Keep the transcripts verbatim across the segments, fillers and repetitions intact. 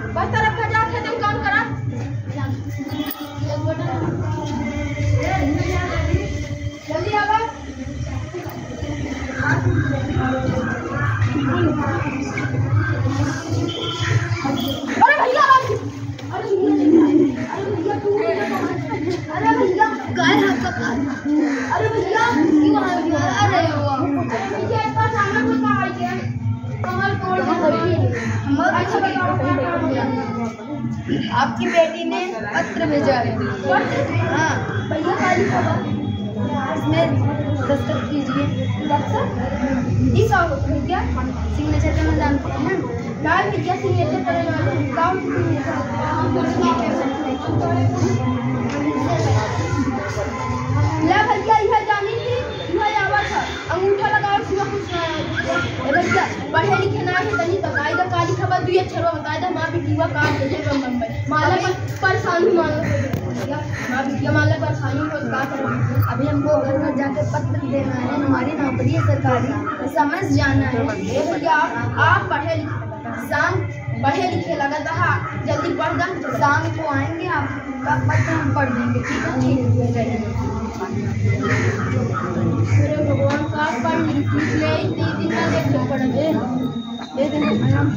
बस तरफ जा खेते में काम करा जल्दी आ बस। अरे भैया अरे अरे भैया गाय हाथ का अरे भैया क्यों आ गया? अरे भैया इतना सामान तो कहाँ आ गया? कमर तोड़ हम अच्छा आपकी बेटी ने पत्र भेजा है। हाँ भैया काली खबर इसमें दस्तखत कीजिए। इस और भैया सिग्नेचर करना जानते हैं लाल भैया सिग्नेचर करने वाले काम भैया यह जानी थी यह आवा था अंगूठा लगाओ सिवा कुछ भैया पढ़े लिखे ना है तनी बताई द काली खबर दुई अक्षर बताई द मां बेटी वा काम भेजे बम्बई माला पर परेशानी मानो भैया मां बेटी माला परेशानी को का करो। अभी हमको घर घर जाके पत्र देना है हमारी नौकरी है सरकारी समझ जाना है। भैया आप पढ़े लिखे शाम पढ़े लिखे लगा था जल्दी पढ़ दा शाम को आएंगे आपका पत्र हम पढ़ देंगे। ठीक है भगवान का पढ़ ले तीन दिन में देख पढ़ दे दे दिन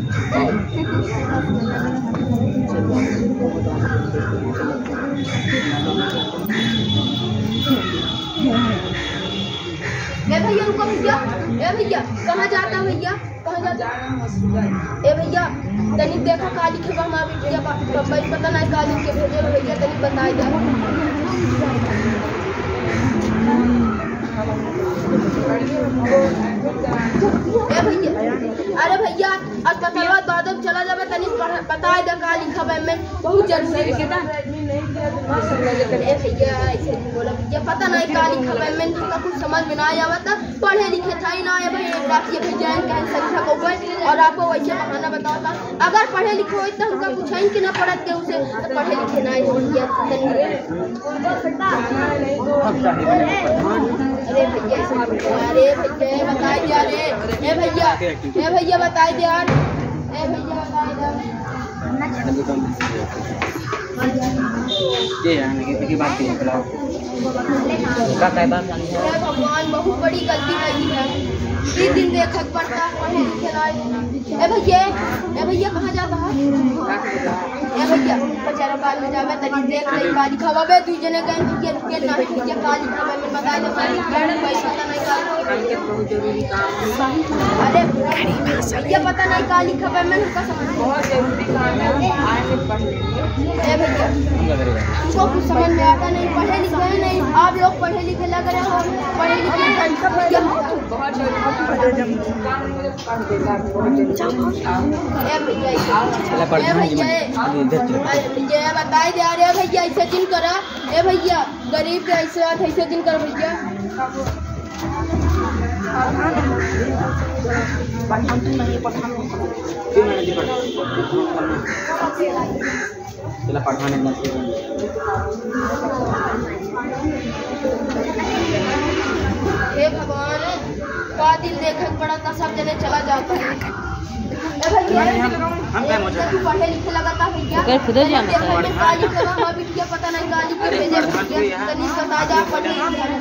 ए भैया रुको भैया ए भैया कहाँ जाता भैया कहाँ जाता ए भैया तनी देखा काली के हमारा भैया भाई पता नहीं काली के भेजे भैया तनी बताई दे ए भैया अरे भैया अस्पताल दादम चला जावे तनी बता दे काली खबर में बहुत जरूरी है। ए भैया ऐसे बोला भैया पता नहीं काली खबर में हमका कुछ समझ में ना आवता पढ़े लिखे था ही ना है भाई एक बात ये भैया कहीं संख्या को कोई और आपको वैसे बहाना बताता अगर पढ़े लिखे हो तो हमका कुछ है कि ना पढ़त के उसे तो पढ़े लिखे ना है भैया। अरे भैया अरे भैया बताई दे रे ए भैया ए भैया बताई दे यार ए भैया बताई ये यार किसी की बात नहीं बुलाओ का कहता है भगवान बहुत बड़ी गलती करी है तीन दिन देखत पड़ता पढ़े लिखे ना। ए भैया ए भैया कहाँ जाता है ए भैया बेचारा बाल में जावे तनी देख रही काली खबर बे तू जने कहीं टिकट टिकट ना है कि काली खबर में बता दे मैडम पैसा तो नहीं काली बहुत जरूरी काम। अरे भैया पता नहीं काली खबर में हमका समझ बहुत जरूरी काम है आएंगे पढ़ लेंगे। ए भैया हमको कुछ समझ में आता नहीं पढ़े लिखे नहीं आप लोग पढ़े लिखे लग रहे हो पढ़े लिखे बहुत जरूरी काम पढ़ देता ए भैया भैया बताई दे रहे भैया ऐसे दिन करा ए भैया गरीब के ऐसे बात ऐसे दिन कर भैया चला पढ़ाने हे भगवान का दिल देखने पड़ा था सब जने चला जाता है। पढ़े लिखे लगाता भैया काली बिटिया पता नहीं काली के भेजे बता जा पढ़े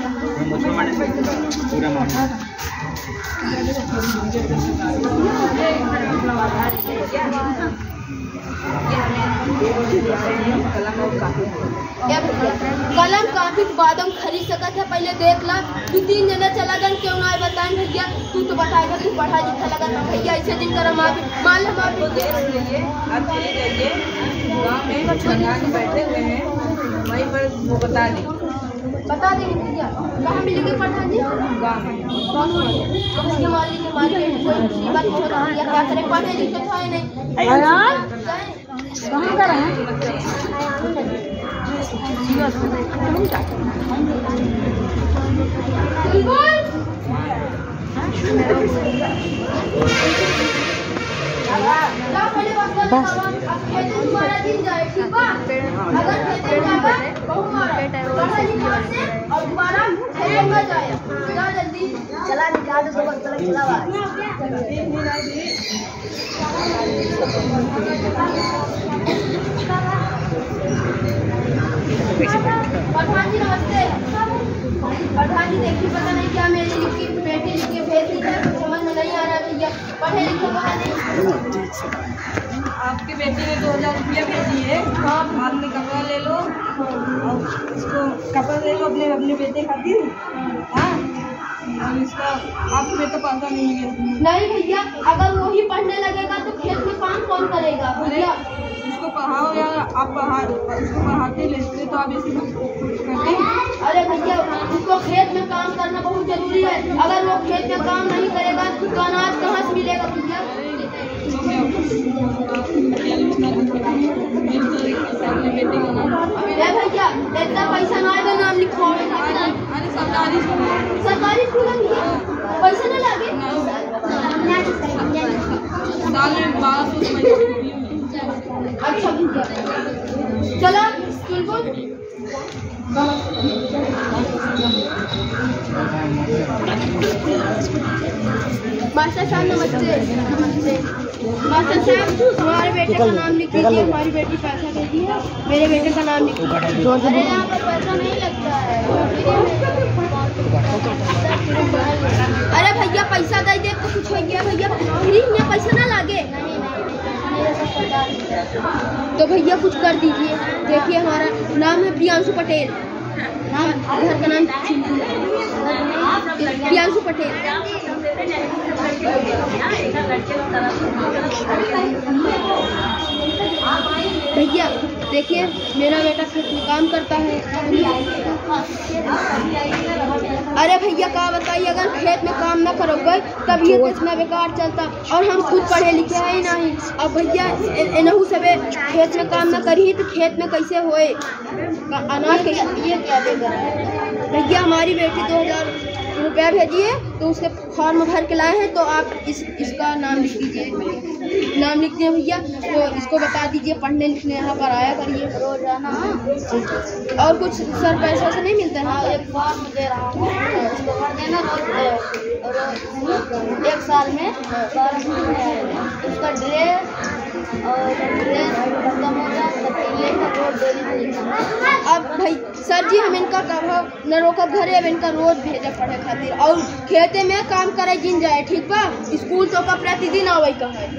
कलम काफी बादम खरीद सकत है पहले देख ला दो तीन जने चला गन क्यों ना बताएं भैया तू तो बताएगा तू पढ़ा लिखा लगा था भैया ऐसे दिन कर मान लो आप आप चले जाइए गाँव में प्रधान बैठे हुए हैं वहीं पर वो बता दें बता देंगे भैया कहाँ मिलेंगे प्रधान जी गाँव में मान लीजिए मान लीजिए कोई मुसीबत हो रही है क्या करें पढ़े लिखे तो है नहीं कहाँ कर रहे बस तुम्हारा दिन जाए ठीक बा अगर खेते जाएगा बहुत मारा पढ़ा लिखा से और दोबारा खेते में जाए जा जल्दी चला निकाल दो बस चला चला प्रधान जी नमस्ते। प्रधान जी देखिए पता नहीं क्या मेरी लिखी बेटी लिख के भेज दी है, समझ में नहीं आ रहा भैया। पढ़े लिखे पता नहीं। आपकी बेटी ने दो हजार रुपया भेजी है। हाँ, बाद में कपड़ा ले लो और इसको कपड़ा ले लो अपने अपने बेटे खातिर। हाँ, और इसका आपको बेटा पैसा नहीं है। नहीं भैया, अगर वो ही पढ़ने लगेगा तो खेत में काम कौन करेगा भैया? इसको पढ़ाओ या आप पढ़ा इसको पढ़ाते लेते तो आप ऐसे करते। अरे भैया, उसको खेत में काम करना बहुत जरूरी है। अगर वो खेत में काम नहीं करेगा तो अनाज कहाँ से मिलेगा भैया? भैया इतना पैसा ना आएगा, नाम लिखवाओगे सरकारी सरकारी स्कूल में पैसा ना लगे। साल में बारह सौ अच्छा भैया चलो स्कूल को। मास्टर साहब नमस्ते। नमस्ते मास्टर साहब, हमारे बेटे का नाम लिख दीजिए। हमारी बेटी पैसा भेजी है, मेरे बेटे का नाम लिख दीजिए। अरे यहाँ पर पैसा नहीं लगता है। अरे भैया पैसा दे दे तो कुछ हो गया भैया, फ्री में पैसा ना लागे तो भैया कुछ कर दीजिए। देखिए हमारा नाम है प्रियांशु पटेल, नाम घर का नाम प्रियांशु पटेल। भैया देखिए मेरा बेटा खेत में काम करता है। अरे भैया क्या बताइए, अगर खेत में काम ना करोगे तब ये इतना बेकार चलता, और हम खुद पढ़े लिखे हैं ही नहीं। अब भैया इनहू सब खेत में काम ना करी तो खेत में कैसे होए अनाज कैसे? ये क्या देगा भैया? हमारी बेटी दो हजार रुपया भेजी है तो उसके फॉर्म भर के लाए हैं, तो आप इस इसका नाम लिख दीजिए। नाम लिखते हैं भैया, तो इसको बता दीजिए पढ़ने लिखने यहाँ पर आया करिए रोजाना। और कुछ सर पैसा से नहीं मिलता है? हाँ, एक फॉर्म दे रहा हूँ, इसको भर देना रोज एक साल में। उसका ड्रेस और ड्रेस खत्म हो जाए तो रोज डेली। अब भाई सर जी हम इनका कब न रोकब घरे, अब इनका रोज भेजा पढ़े खातिर और खेते में काम करे जिन जाए, ठीक बा? स्कूल तो का प्रतिदिन आवे का है।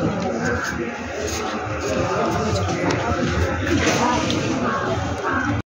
चलो